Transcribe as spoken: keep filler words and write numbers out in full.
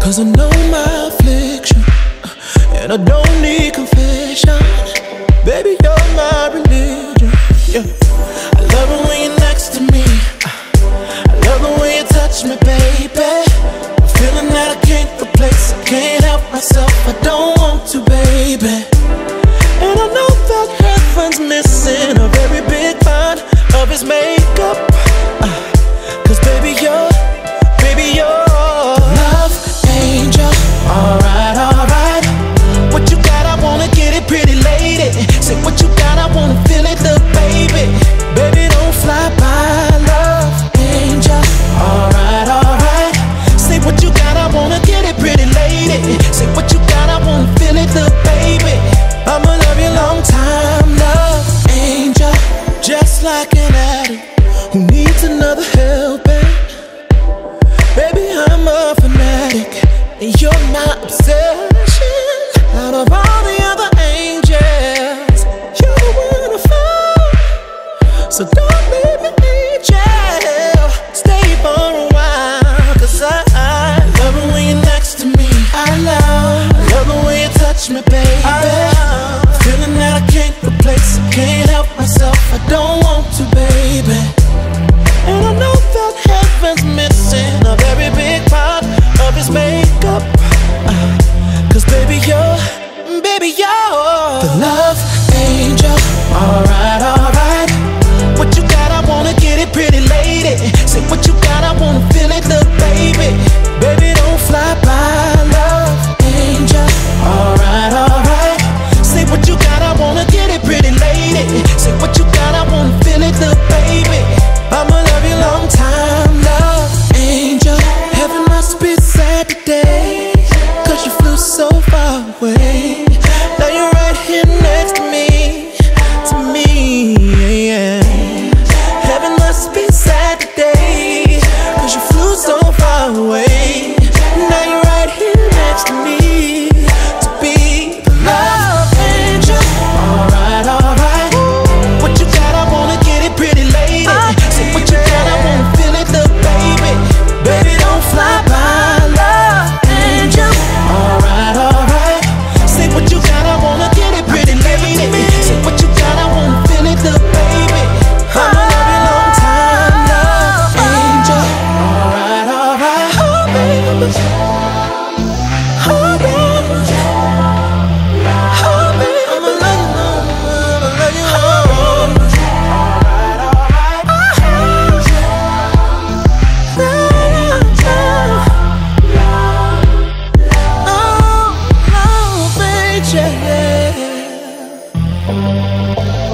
'Cause I know my affliction, and I don't need confession. Baby, you're my religion, yeah. I love it when you're next to me. I love the way you touch me, baby. A feeling that I can't replace. I can't help myself, I don't want to, baby. And I know that heaven's missing a very big part of his makeup, uh, 'cause baby, you're, baby, you're love angel. Alright, alright. What you got, I wanna get it, pretty lady. Say what you got, I wanna feel it, the baby. Baby, don't fly by, love angel. Alright, alright. Say what you got, I wanna get it, pretty lady. Say what you got, I wanna feel it, the baby. I'ma love you long time, love angel. Just like an addict who needs another helping. Baby, I'm a fanatic, and you're my obsession. Out of all the other angels, you're the one I found. So don't leave me, angel. Stay for a while, 'cause I, I love it when you're next to me. I love, I love the way you touch me, baby. I love feeling that I can't replace. I can't help myself, I don't want to, baby. And I know that heaven's missing a very big part of his makeup, uh, 'cause baby, you're, baby, you're the love angel. Alright, alright. What you got, I wanna get it, pretty lady. Say what you got, I wanna feel it, the baby. Baby, don't fly by, love angel. Alright, alright. Say what you got, I wanna get it, pretty lady. Say what you got, I wanna feel it, the baby. I'ma love you long time, love angel. Heaven must be sad today, 'cause you flew so far away. Now you're right here next to me, to me, yeah. Heaven must be sad today, 'cause you flew so far away. Now you're right here next to me, to be the love angel. Alright, alright. What you got, I wanna get it, pretty lady. Say what you got, I wanna feel it, the baby. Baby, don't fly by, love angel. Alright, alright. Say what you got, I wanna get it, pretty lady. Say what you got, I wanna feel it, the baby. I'ma love you long time, love angel. Alright, alright. Oh, baby. Oh, baby. Oh, baby. I'ma love you long, I'ma love you long. Alright, alright. Oh, oh, baby, yeah.